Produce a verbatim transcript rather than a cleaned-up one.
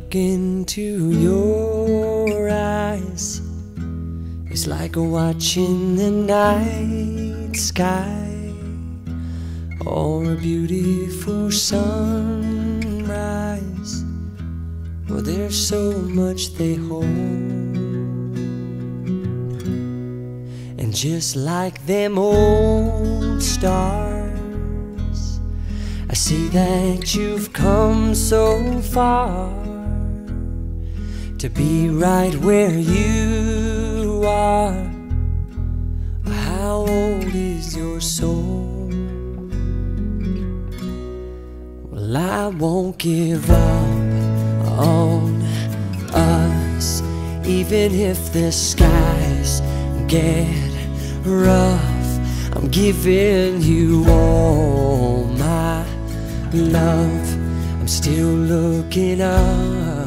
look into your eyes, it's like watching the night sky or a beautiful sunrise. Well, there's so much they hold, and just like them old stars, I see that you've come so far to be right where you are. How old is your soul? Well, I won't give up on us, even if the skies get rough. I'm giving you all my love. I'm still looking up.